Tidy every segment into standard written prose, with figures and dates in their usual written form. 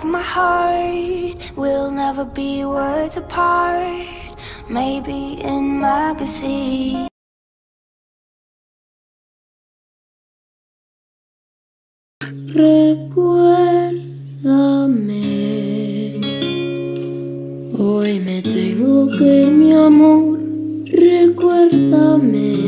my heart will never be words apart. Maybe in magazines. Recuérdame, hoy me tengo que ir, mi amor. Recuérdame.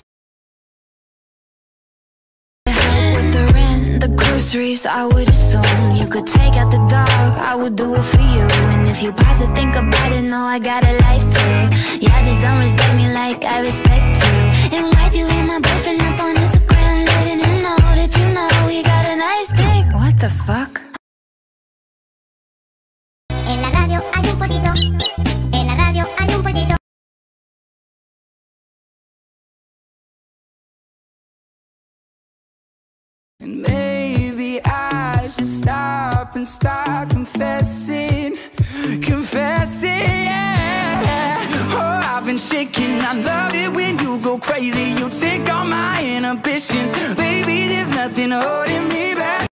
With the rent, the groceries, I would assume you could take out the dog, I would do it for you. And if you pause to think about it, no, I got a life too. Yeah, just don't respect me like I respect you. And why'd you leave my boyfriend up on Instagram, letting him know that you know he got a nice dick? What the fuck? En la radio hay un pollito. En la radio hay un pollito. And maybe I should stop and start confessing, yeah. Oh, I've been shaking, I love it when you go crazy. You take all my inhibitions, baby, there's nothing holding me back.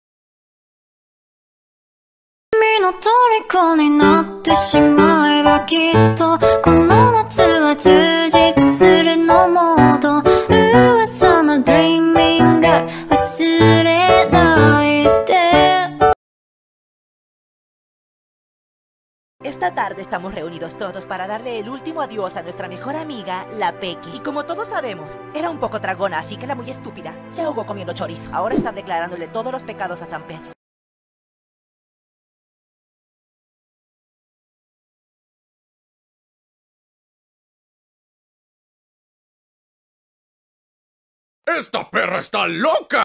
君の虜になってしまえばきっとこの夏は充実するのモード噂の Dreaming Girl 忘れないで Esta tarde estamos reunidos todos para darle el último adiós a nuestra mejor amiga, la Pequi. Y como todos sabemos, era un poco tragona, así que la muy estúpida se ahogó comiendo chorizo. Ahora están declarándole todos los pecados a San Pedro. ¡Esta perra está loca!